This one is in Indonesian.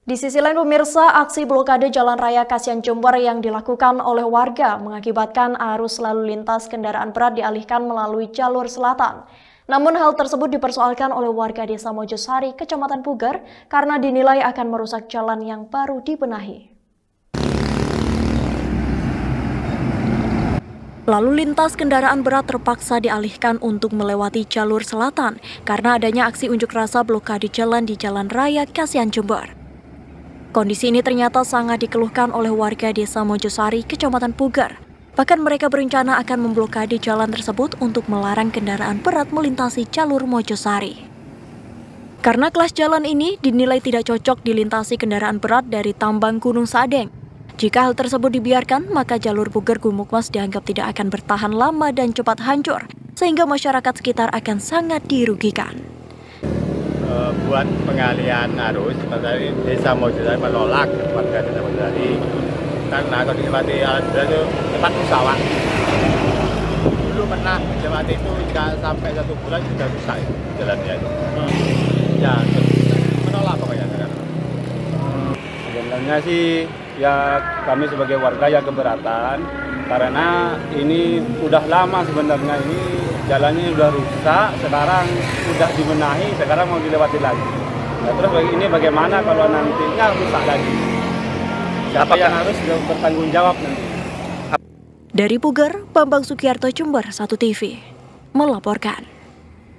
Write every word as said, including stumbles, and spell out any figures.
Di sisi lain pemirsa, aksi blokade Jalan Raya Kasihan Jember yang dilakukan oleh warga mengakibatkan arus lalu lintas kendaraan berat dialihkan melalui jalur selatan. Namun hal tersebut dipersoalkan oleh warga Desa Mojosari, Kecamatan Puger, karena dinilai akan merusak jalan yang baru dibenahi. Lalu lintas kendaraan berat terpaksa dialihkan untuk melewati jalur selatan karena adanya aksi unjuk rasa blokade jalan di Jalan Raya Kasihan Jember. Kondisi ini ternyata sangat dikeluhkan oleh warga Desa Mojosari, Kecamatan Puger. Bahkan mereka berencana akan memblokade jalan tersebut untuk melarang kendaraan berat melintasi jalur Mojosari. Karena kelas jalan ini dinilai tidak cocok dilintasi kendaraan berat dari Tambang Gunung Sadeng. Jika hal tersebut dibiarkan, maka jalur Puger Gumukmas dianggap tidak akan bertahan lama dan cepat hancur, sehingga masyarakat sekitar akan sangat dirugikan. Buat pengalihan arus, dari Desa Mojosari menolak warga Desa Mojosari karena kalau dilewati alat berat itu cepat rusak. Dulu pernah dilewati itu nggak sampai satu bulan sudah rusak jalannya itu. Ya, menolak pokoknya. Sebenarnya sih ya kami sebagai warga yang keberatan karena ini udah lama sebenarnya ini jalannya udah rusak, sekarang udah dibenahi, sekarang mau dilewati lagi. Nah, terus ini bagaimana kalau nantinya rusak lagi? Siapa yang harus bertanggung jawab nanti? Dari Puger, Bambang Sukiarto, Jember satu T V melaporkan.